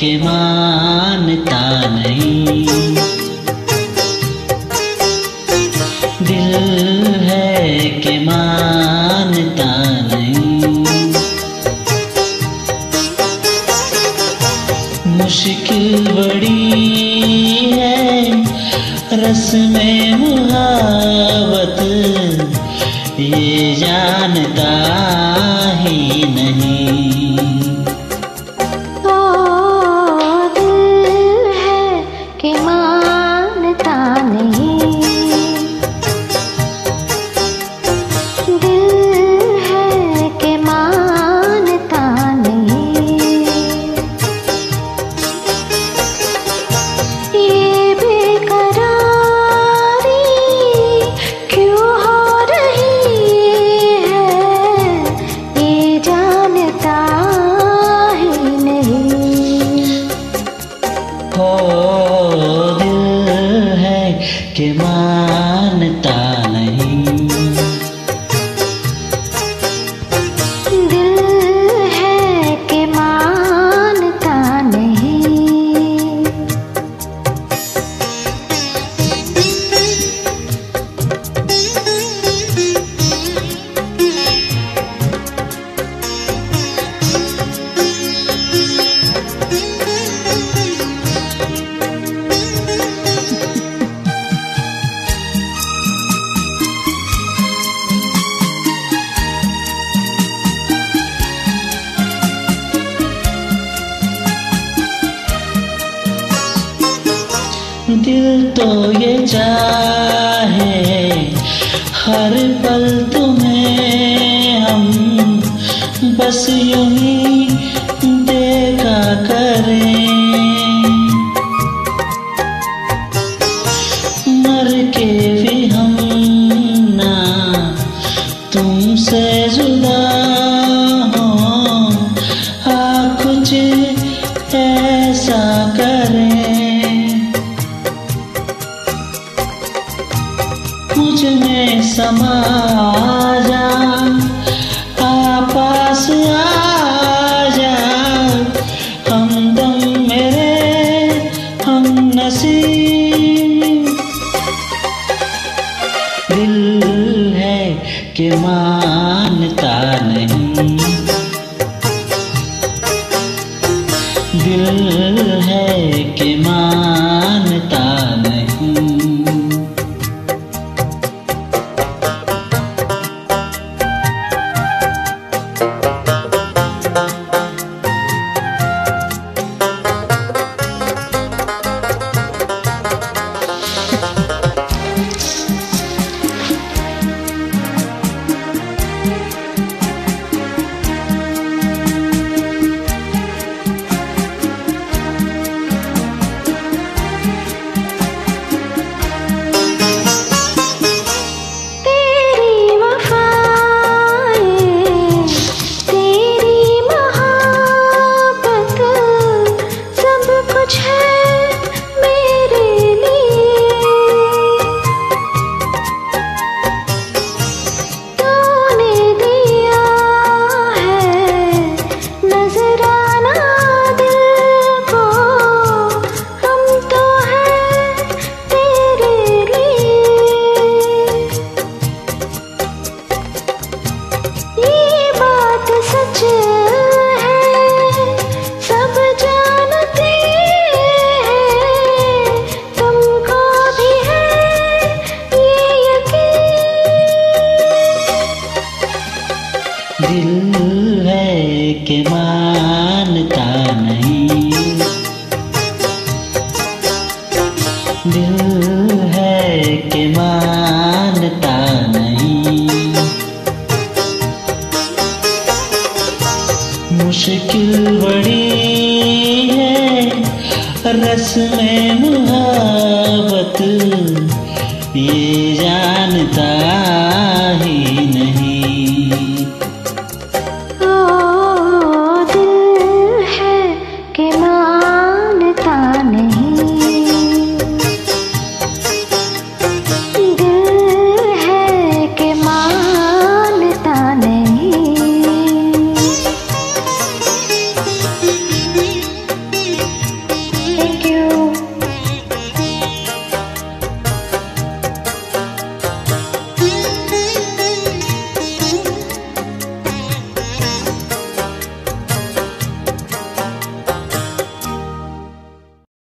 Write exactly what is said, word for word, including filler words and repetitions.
कि मानता नहीं, दिल है कि मानता नहीं। मुश्किल बड़ी है रस्में मुहावत, ये जानता ही नहीं। ओ दिल है कि मानता नहीं, दिल है कि मानता नहीं। ये बेकरारी क्यों हो रही है, ये जानता ही नहीं। हो दिल है कि मानता नहीं, दिल है कि मानता नहीं। दिल तो ये चाहे हर पल तुम्हें हम बस यूं ही देखा करें, मर के भी हम ना तुमसे जुदा हो, हाँ कुछ ऐसा करें। मुझ में समा जा, आ पास आ जा, हमदम मेरे हम नसीब। दिल है कि मानता नहीं, दिल है कि मानता नहीं। दिल है कि मानता नहीं, दिल है कि मानता नहीं। मुश्किल बड़ी है रस्में